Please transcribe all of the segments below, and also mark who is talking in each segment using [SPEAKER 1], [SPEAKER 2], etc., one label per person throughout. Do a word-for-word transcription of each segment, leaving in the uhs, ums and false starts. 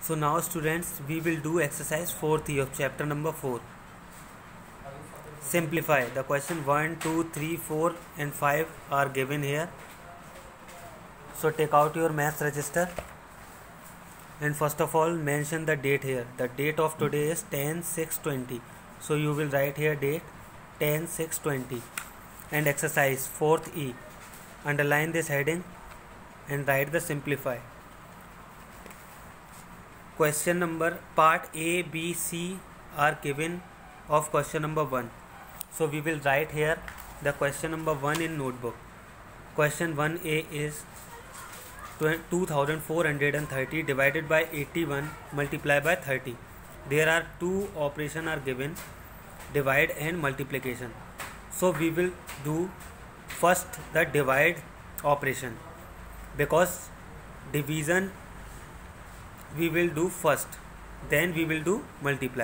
[SPEAKER 1] So now students, we will do exercise fourth E of chapter number four. Simplify. The question one, two, three, four and five are given here. So take out your math register and first of all mention the date here. The date of today is ten six twenty. So you will write here date ten six twenty and exercise fourth E. Underline this heading and write the simplify. Question number part A, B, C are given of question number one. So we will write here the question number one in notebook. Question one A is two thousand four hundred thirty divided by eighty-one multiplied by thirty. There are two operations are given, divide and multiplication. So we will do first the divide operation because division we will do first, then we will do multiply.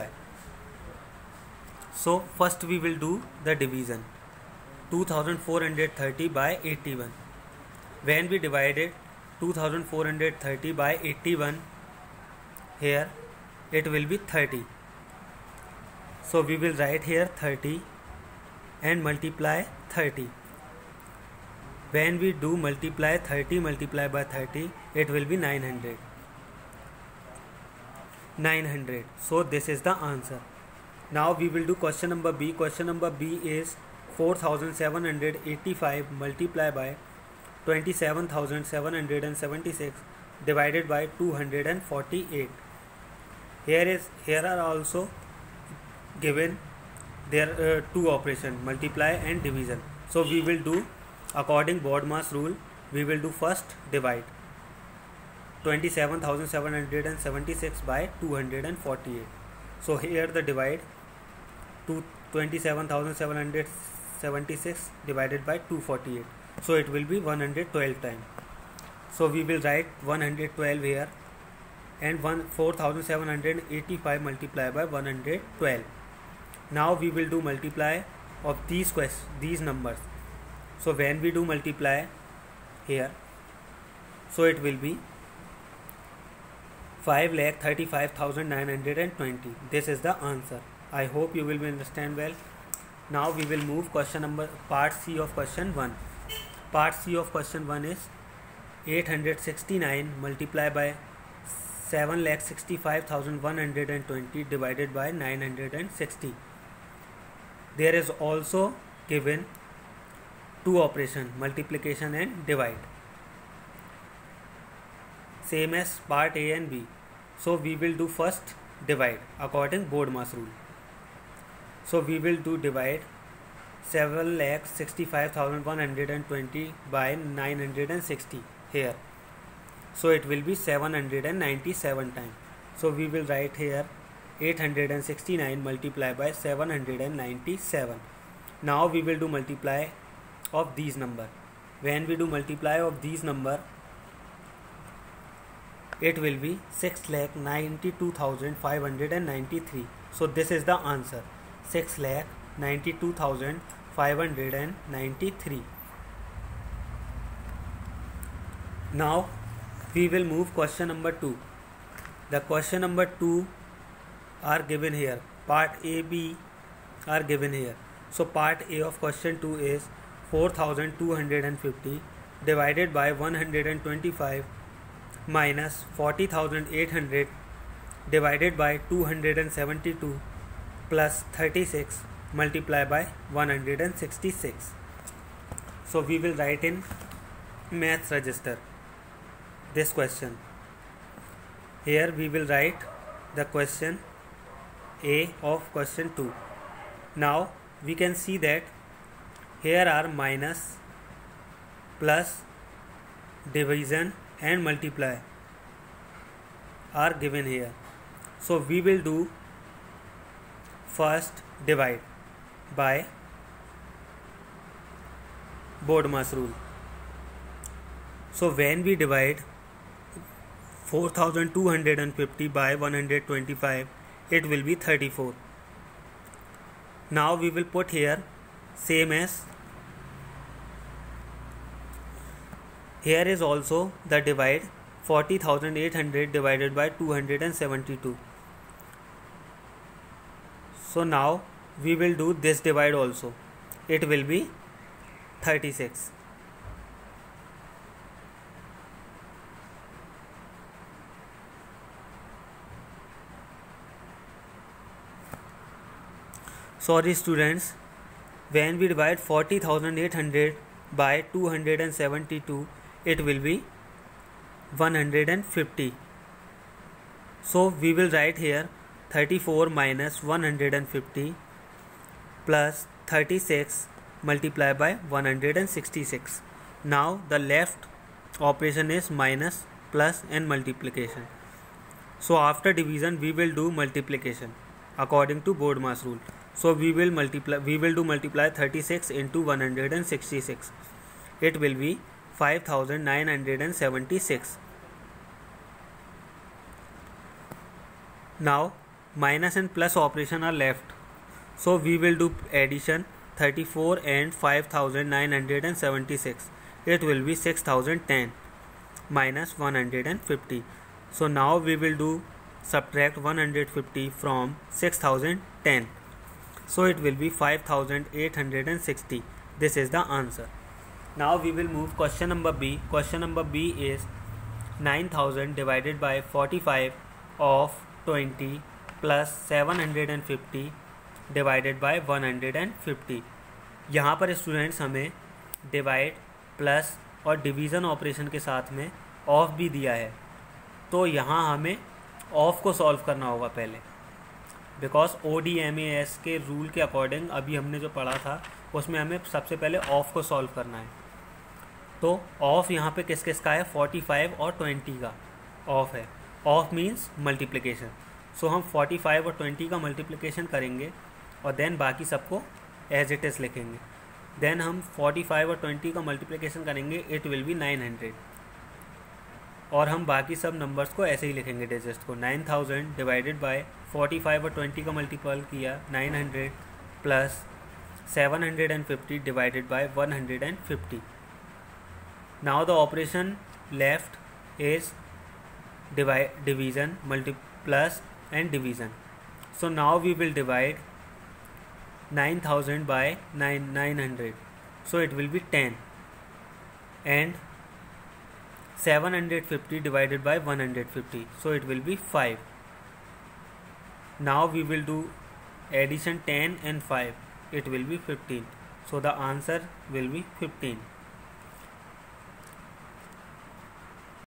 [SPEAKER 1] So first we will do the division. Two thousand four hundred thirty by eighty-one. When we divided two thousand four hundred thirty by eighty-one, here it will be thirty. So we will write here thirty and multiply thirty. When we do multiply thirty multiply by thirty, it will be nine hundred. nine hundred. So this is the answer. Now we will do question number B. Question number B is four thousand seven hundred eighty-five multiplied by twenty-seven thousand seven hundred seventy-six divided by two hundred forty-eight. Here is here are also given there uh, two operations, multiply and division. So we will do according BODMAS rule. We will do first divide twenty-seven thousand seven hundred seventy-six by two hundred forty-eight. So here the divide to twenty-seven thousand seven hundred seventy-six divided by two hundred forty-eight. So it will be one hundred twelve times. So we will write one hundred twelve here and four thousand seven hundred eighty-five multiplied by one hundred twelve. Now we will do multiply of these quest these numbers. So when we do multiply here, so it will be five lakh thirty-five thousand nine hundred twenty. This is the answer. I hope you will understand well. Now we will move question number part C of question one. Part C of question one is eight hundred sixty-nine multiplied by seven lakh sixty-five thousand one hundred twenty divided by nine hundred sixty. There is also given two operations, multiplication and divide, same as part A and B. So we will do first divide according BODMAS rule. So we will do divide seven lakh sixty-five thousand one hundred twenty by nine hundred sixty here. So it will be seven hundred ninety-seven times. So we will write here eight hundred sixty-nine multiplied by seven hundred ninety-seven. Now we will do multiply of these number. When we do multiply of these number, it will be six lakh ninety-two thousand five hundred ninety-three. So this is the answer, six lakh ninety-two thousand five hundred ninety-three. Now we will move question number two. The question number two are given here. Part A, B are given here. So part A of question two is four thousand two hundred fifty divided by one hundred twenty-five minus forty thousand eight hundred divided by two hundred seventy-two plus thirty-six multiplied by one hundred sixty-six. So we will write in maths register this question. Here we will write the question A of question two. Now we can see that here are minus, plus, division and multiply are given here. So we will do first divide by BODMAS rule. So when we divide four thousand two hundred fifty by one hundred twenty-five, it will be thirty-four. Now we will put here same as here is also the divide forty thousand eight hundred divided by two hundred seventy-two. So now we will do this divide also. It will be thirty-six. Sorry students, when we divide forty thousand eight hundred by two hundred seventy-two, it will be one hundred fifty. So we will write here thirty-four minus one hundred fifty plus thirty-six multiplied by one hundred sixty-six. Now the left operation is minus, plus and multiplication. So after division we will do multiplication according to BODMAS rule. So we will multiply we will do multiply thirty-six into one hundred sixty-six. It will be five thousand nine hundred seventy-six. Now minus and plus operation are left. So we will do addition thirty-four and five thousand nine hundred seventy-six. It will be six thousand ten minus one hundred fifty. So now we will do subtract one hundred fifty from six thousand ten. So it will be five thousand eight hundred sixty. This is the answer. Now we will move question number B. Question number B is nine thousand divided by forty-five of twenty plus seven hundred fifty divided by one hundred fifty. यहाँ पर students हमें divide plus और division operation के साथ में of भी दिया है, तो यहाँ हमें ऑफ को सॉल्व करना होगा पहले, because O D M A S के रूल के अकॉर्डिंग अभी हमने जो पढ़ा था उसमें हमें सबसे पहले ऑफ को सॉल्व करना है। तो ऑफ यहाँ पे किस किस का है, पैंतालीस और बीस का ऑफ है। Of means multiplication. सो हम पैंतालीस और बीस का मल्टीप्लिकेशन करेंगे और देन बाकी सबको एज इट इज़ लिखेंगे। देन हम पैंतालीस और बीस का मल्टीप्लिकेशन करेंगे, it will be nine hundred, और हम बाकी सब नंबर्स को ऐसे ही लिखेंगे डिजिट्स को। नाइन थाउजेंड डिवाइडेड बाय पैंतालीस और बीस का मल्टीपल किया nine hundred plus seven hundred fifty divided by one hundred fifty. Now the operation left is divide, division, multi plus and division. So now we will divide nine thousand by nine nine hundred. So it will be ten, and seven hundred fifty divided by one hundred fifty. So it will be five. Now we will do addition ten and five. It will be fifteen. So the answer will be fifteen.